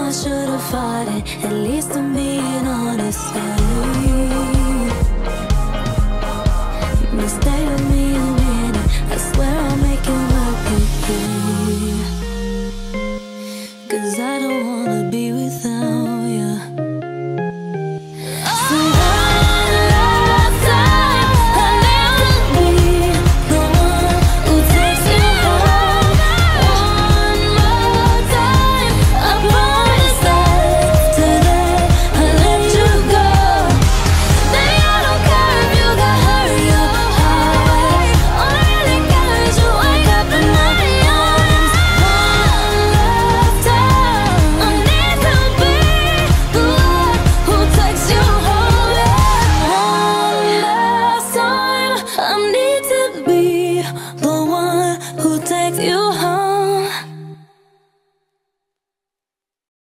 I should've fought it. At least I'm being honest. But stay with me a minute, I swear I'll make it work with you. 'Cause I don't wanna be without you. So one last time, I need to be the one who takes you home. One more time, I promise that today I'll let you go. Baby, I don't care if you got hurt your heart. All I really care is you wake up in my arms. One last time, I need to be the one who takes you home. One last time, I need to be the one who takes you home.